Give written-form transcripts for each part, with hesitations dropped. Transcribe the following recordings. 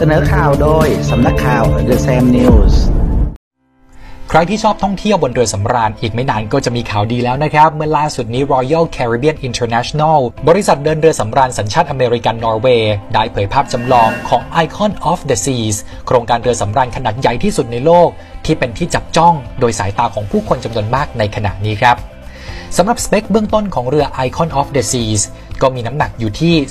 เสนอข่าวโดยสำนักข่าว The Sam News ใครที่ชอบท่องเที่ยวบนเรือสำราญอีกไม่นานก็จะมีข่าวดีแล้วนะครับเมื่อล่าสุดนี้ Royal Caribbean International บริษัทเดินเรือสำราญสัญชาติอเมริกันนอร์เวย์ได้เผยภาพจำลองของ Icon of the Seas โครงการเรือสำราญขนาดใหญ่ที่สุดในโลกที่เป็นที่จับจ้องโดยสายตาของผู้คนจำนวนมากในขณะนี้ครับสำหรับสเปคเบื้องต้นของเรือ Icon of the Seas ก็มีน้ำหนักอยู่ที่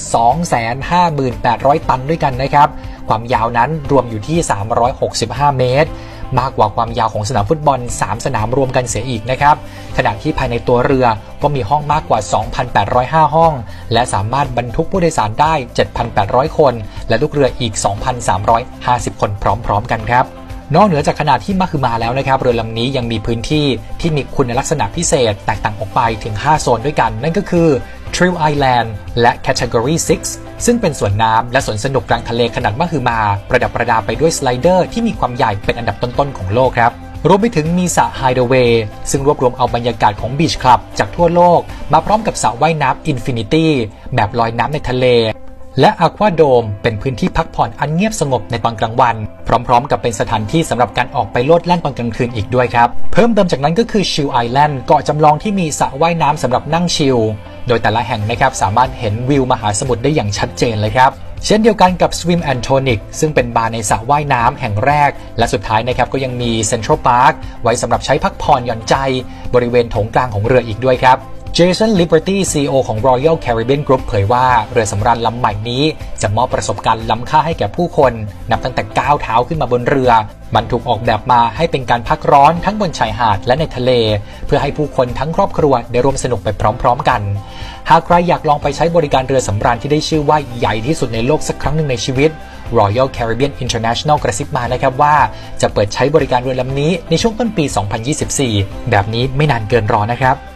258,000 ตันด้วยกันนะครับความยาวนั้นรวมอยู่ที่365 เมตรมากกว่าความยาวของสนามฟุตบอล3สนามรวมกันเสียอีกนะครับขณะที่ภายในตัวเรือก็มีห้องมากกว่า 2,805 ห้องและสามารถบรรทุกผู้โดยสารได้ 7,800 คนและลูกเรืออีก 2,350 คนพร้อมๆกันครับนอกเหนือจากขนาดที่มหึมาแล้วนะครับเรือลำนี้ยังมีพื้นที่ที่มีคุณลักษณะพิเศษแตกต่างออกไปถึง5โซนด้วยกันนั่นก็คือ Thrill Island และ Category 6 ซึ่งเป็นสวนน้ำและสวนสนุกกลางทะเลขนาดมหึมาประดับประดาไปด้วยสไลเดอร์ที่มีความใหญ่เป็นอันดับต้นๆของโลกครับรวมไปถึงมีสระ Hideaway ซึ่งรวบรวมเอาบรรยากาศของบีชคลับจากทั่วโลกมาพร้อมกับสระว่ายน้ำ Infinity แบบลอยน้ำในทะเลและอควาโดมเป็นพื้นที่พักผ่อนอันเงียบสงบในตอนกลางวันพร้อมๆกับเป็นสถานที่สำหรับการออกไปโลดแล่นตอนกลางคืนอีกด้วยครับเพิ่มเติมจากนั้นก็คือชิลไอแลนด์เกาะจำลองที่มีสระว่ายน้ำสำหรับนั่งชิลโดยแต่ละแห่งนะครับสามารถเห็นวิวมหาสมุทรได้อย่างชัดเจนเลยครับเช่นเดียวกันกับ Swim and Tonic ซึ่งเป็นบาร์ในสระว่ายน้ำแห่งแรกและสุดท้ายนะครับก็ยังมี Central Park ไว้สำหรับใช้พักผ่อนหย่อนใจบริเวณโถงกลางของเรืออีกด้วยครับJason Liberty CEO ของ Royal Caribbean Group เผยว่าเรือสำราญลำใหม่นี้จะมอบประสบการณ์ล้ำค่าให้แก่ผู้คนนับตั้งแต่ก้าวเท้าขึ้นมาบนเรือมันถูกออกแบบมาให้เป็นการพักร้อนทั้งบนชายหาดและในทะเลเพื่อให้ผู้คนทั้งครอบครัวได้ร่วมสนุกไปพร้อมๆกันหากใครอยากลองไปใช้บริการเรือสำราญที่ได้ชื่อว่าใหญ่ที่สุดในโลกสักครั้งหนึ่งในชีวิต Royal Caribbean International กระซิบมานะครับว่าจะเปิดใช้บริการเรือลำนี้ในช่วงต้นปี 2024 แบบนี้ไม่นานเกินรอนะครับ